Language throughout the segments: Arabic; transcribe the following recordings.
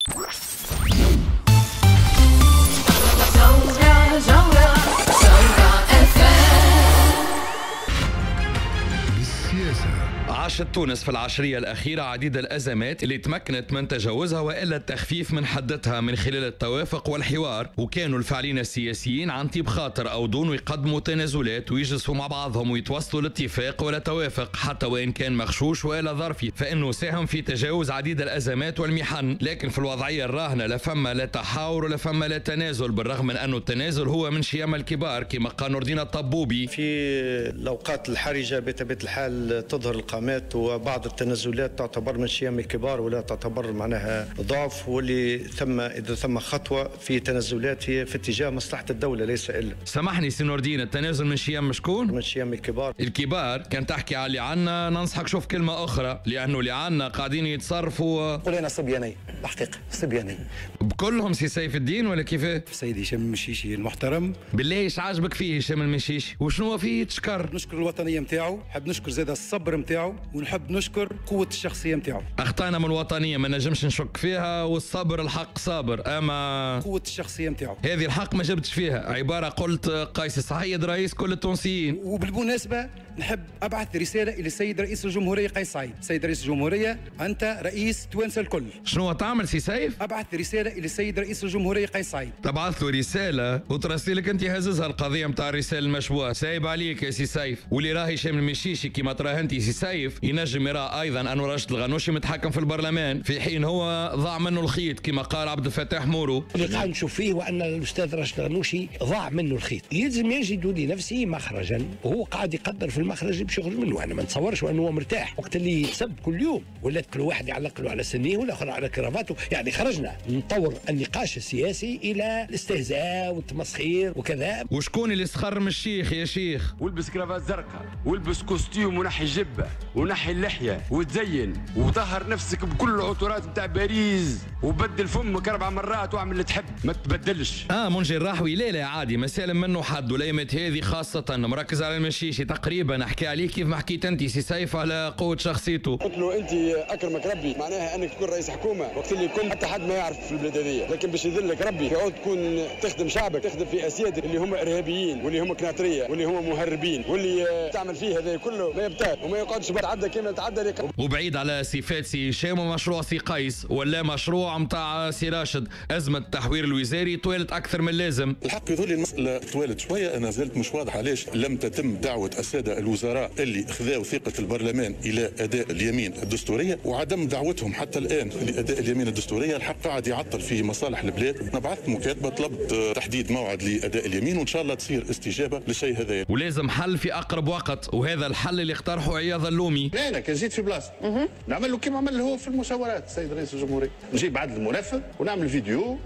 عاشت تونس في العشرية الأخيرة عديد الأزمات اللي تمكنت من تجاوزها وإلا التخفيف من حدتها من خلال التوافق والحوار، وكانوا الفاعلين السياسيين عن طيب خاطر أو دون يقدموا تنازلات ويجلسوا مع بعضهم ويتوصلوا لاتفاق ولا توافق حتى وإن كان مغشوش وإلا ظرفي، فإنه ساهم في تجاوز عديد الأزمات والمحن. لكن في الوضعية الراهنة لا فما لا تحاور ولا فما لا تنازل، بالرغم من أنه التنازل هو من شيم الكبار كما قال نور الدين الطبوبي. في الأوقات الحرجة بطبيعة الحال تظهر القامات وبعض التنازلات تعتبر من شيم الكبار ولا تعتبر معناها ضعف، واللي ثم إذا ثم خطوة في تنازلات هي في اتجاه مصلحة الدولة ليس إلا. سامحني سي نور الدين، التنازل من شيم شكون؟ من شيم الكبار. الكبار كان تحكي على اللي عنا، ننصحك شوف كلمة أخرى، لأنه اللي عنا قاعدين يتصرفوا قلنا صبياني الحقيقة صبياني بكلهم. سي سيف الدين ولا كيفاه؟ سيدي هشام المشيشي المحترم. بالله ايش عاجبك فيه هشام المشيشي؟ وشنو فيه تشكر؟ نشكر الوطنية نتاعو، نحب نشكر زاد الصبر نتاعو، ونحب نشكر قوة الشخصية نتاعو. أخطأنا من الوطنية ما نجمش نشك فيها، والصبر الحق صابر، أما قوة الشخصية نتاعو هذه الحق ما جبتش فيها. عبارة قلت قيس سعيد رئيس كل التونسيين. وبالمناسبة نحب أبعث رسالة إلى السيد رئيس الجمهورية قيس سعيد. سيد رئيس الجمهورية أنت رئيس توانسة الكل. شنو تعمل سي سيف؟ أبعث رسالة إلى السيد رئيس الجمهورية قيس سعيد. تبعث له رسالة وترسلي لك أنت هززها القضية متاع الرسالة المشبوهة. سايب عليك يا سي سيف. واللي راهي هشام المشيشي كما تراه أنت سي سيف ينجم يرى أيضا أنه راشد الغنوشي متحكم في البرلمان، في حين هو ضاع منه الخيط كما قال عبد الفتاح مورو. اللي قاعد نشوف فيه وأن الأستاذ راشد الغنوشي ضاع منه الخيط، يلزم يجد لنفسه مخرجا، وهو قاعد يقدر في المخرج باش يخرج منه. أنا ما نتصورش أنه هو مرتاح وقت اللي يسب كل يوم، ولات كل واحد يعلق له على سنيه والآخر على كرافاته. يعني خرجنا نطور النقاش السياسي إلى الاستهزاء والتمسخير وكذا. وشكون اللي سخر من الشيخ يا شيخ؟ والبس كرافات زرقاء والبس كوستيوم ونحي الجبة ونحي اللحية وتزين وطهر نفسك بكل العطورات بتاع باريس وبدل فمك 4 مرات واعمل اللي تحب، ما تبدلش. منجي الراحوي لا عادي ما سالم منه حد، والايامات هذه خاصة مركز على المشيشي تقريبا. احكي عليه كيف ما حكيت انت سي سيف على قوة شخصيته. قلت له انت اكرمك ربي معناها انك تكون رئيس حكومة وقت اللي كنت حتى حد ما يعرف في البلاد هذه، لكن باش يذلك ربي تعود تكون تخدم شعبك، تخدم في اسياد اللي هم ارهابيين واللي هم كناطرية واللي هم مهربين واللي تعمل فيه هذا كله ما يبتال وما يقعدش بعد كيما تعدى. وبعيد على صفات سي هشام ومشروع سي قيس ولا مشروع متاع سي راشد، أزمة التحوير الوزاري طولت أكثر من اللازم. الحق يظل المسألة طولت شوية، أنا زلت مش واضح علاش لم تتم دعوة السادة الوزراء اللي أخذوا ثقة البرلمان إلى أداء اليمين الدستورية، وعدم دعوتهم حتى الآن لأداء اليمين الدستورية. الحق قاعد يعطل في مصالح البلاد. أنا بعثت مكاتبة طلبت تحديد موعد لأداء اليمين وإن شاء الله تصير استجابة للشيء هذا، ولازم حل في أقرب وقت، وهذا الحل اللي اقترحه عياض اللومي. لا كان زيد في بلاصته نعمل له كيما عمل هو في المساورات السيد رئيس الجمهورية، نجيب بعد الملف ونعمل فيديو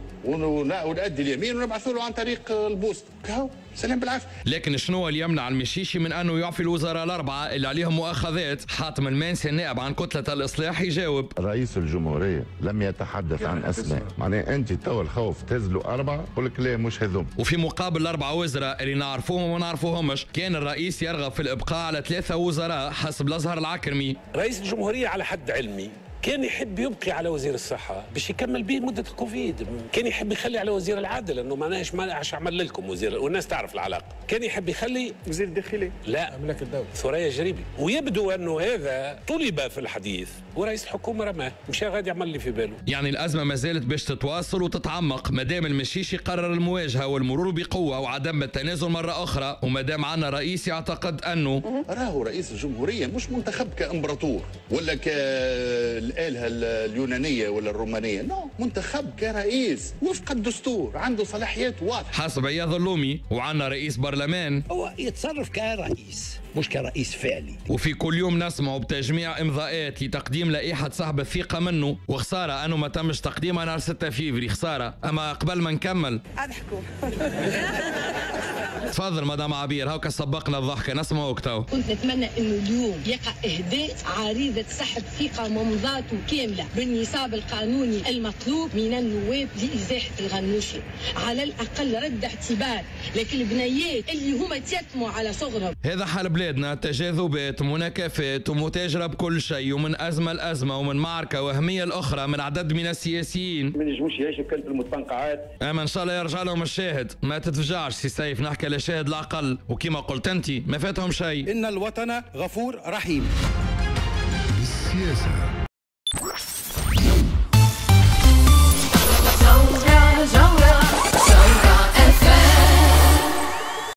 ونأدي اليمين ونبعثوا له عن طريق البوست كهو سلام بالعافيه. لكن شنو اللي يمنع المشيشي من انه يعفي الوزراء الاربعه اللي عليهم مؤاخذات؟ حاتم المانسي النائب عن كتله الاصلاح يجاوب. رئيس الجمهوريه لم يتحدث عن اسماء، معناها انت تو الخوف تزلوا 4 يقول لك لا مش هذوم. وفي مقابل ال4 وزراء اللي نعرفوهم وما نعرفوهمش، كان الرئيس يرغب في الابقاء على 3 وزراء حسب الازهر العكرمي. رئيس الجمهوريه على حد علمي كان يحب يبقي على وزير الصحة باش يكمل به مدة الكوفيد، كان يحب يخلي على وزير العدل لأنه معناش عمل لكم وزير والناس تعرف العلاقة، كان يحب يخلي وزير الداخلية لا ملك الدولة ثريا جريبي، ويبدو أنه هذا طلب في الحديث ورئيس الحكومة رماه، مش غادي يعمل لي في باله. يعني الأزمة ما زالت باش تتواصل وتتعمق مادام المشيشي قرر المواجهة والمرور بقوة وعدم التنازل مرة أخرى، ومادام عنا رئيس يعتقد أنه راهو رئيس الجمهورية مش منتخب كإمبراطور ولا كالآلهة اليونانية ولا الرومانية، نو منتخب كرئيس وفق الدستور عنده صلاحيات واضحة حسب عياض اللومي، وعنا رئيس برلمان هو يتصرف كرئيس مش كرئيس فعلي. وفي كل يوم نسمعوا بتجميع امضاءات لتقديم لائحة سحب الثقة منه، وخسارة انه ما تمش تقديمها نهار 6 فيفري، خسارة. اما قبل ما نكمل اضحكوا تفضل مدام عبير، هاكا سبقنا الضحكه نسمعوك تو. كنت نتمنى انه اليوم يقع اهداء عريضه سحب ثقه ممضاته كامله بالنصاب القانوني المطلوب من النواب لازاحه الغنوشي، على الاقل رد اعتبار لكن البنيات اللي هما تيتموا على صغرهم. هذا حال بلادنا، تجاذبات ومناكفات ومتاجره بكل شيء، ومن ازمه لازمه ومن معركه وهميه لاخرى من عدد من السياسيين. ما ينجموش يعيشوا كلب المستنقعات. اما ان شاء الله يرجع لهم الشاهد، ما تتفجعش سي سيف، نحكي على شاهد العقل، وكما قلت انت ما فاتهم شيء. ان الوطن غفور رحيم. بالسياسة.